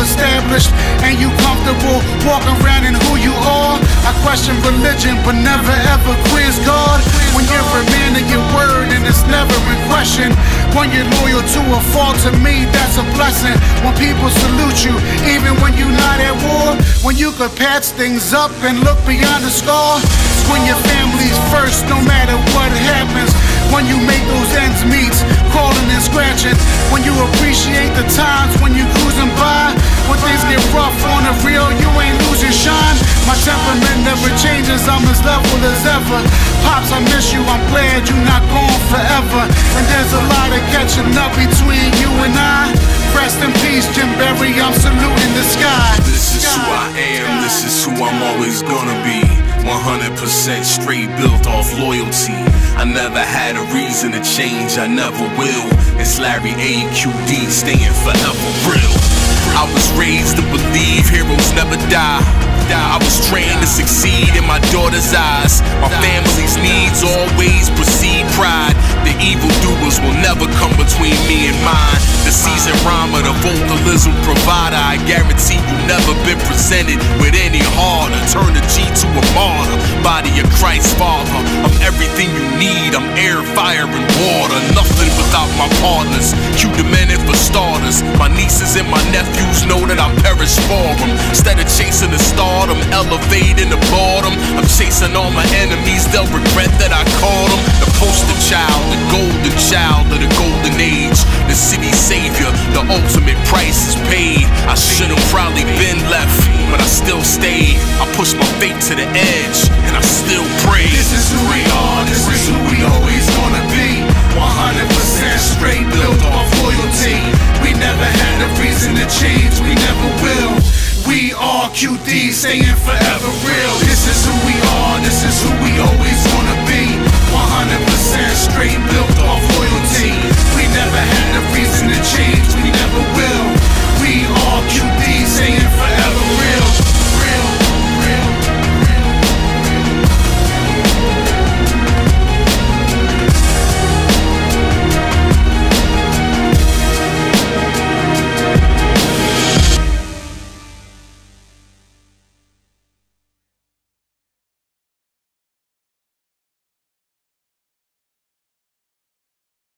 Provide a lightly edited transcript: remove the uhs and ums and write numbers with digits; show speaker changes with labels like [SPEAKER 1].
[SPEAKER 1] established and you comfortable walking around in who you are. I question religion but never ever quiz God. When you're a man of your word and it's never in question, when you're loyal to a fault, to me that's a blessing. When people salute you even when you're not at war, when you could patch things up and look beyond the scar, when your family's first no matter what happens, when you make those ends meet, crawling and scratching, when you appreciate the times when you cruising by, when things get rough on the real, you ain't losing shine. My temperament never changes, I'm as level as ever. Pops, I miss you, I'm glad you're not gone forever. And there's a lot of catching up between you and I. Rest in peace, Jim Berry, I'm saluting the sky.
[SPEAKER 2] This is who I am, this is who I'm always gonna be. 100% straight built off loyalty. I never had a reason to change, I never will. It's Larry AQD, staying forever real. I was raised to believe heroes never die. I was trained to succeed in my daughter's eyes. My family's needs always precede pride. The evildoers will never come between me and mine. The seasoned rhymer, the vocalism provider, I guarantee you never been presented with any harder. Turn a G to a martyr, body of Christ Father. I'm everything you need, I'm air, fire, and water. Nothing without my partners, Q demented for starters. My nieces and my nephews know that I perish for them. Instead of chasing the stardom, elevating the boredom, I'm chasing all my enemies, they'll regret that I called them. The poster child, the golden child of the golden age, the city savior, the ultimate price is paid. I should've probably been left, but I still stayed. I pushed my faith to the edge, and I still pray.
[SPEAKER 1] This is who we are, this is who we always gonna be. 100% straight built off loyalty. We never had a reason to change, we never will. We are QD, staying forever real. This is who we are, this is who we always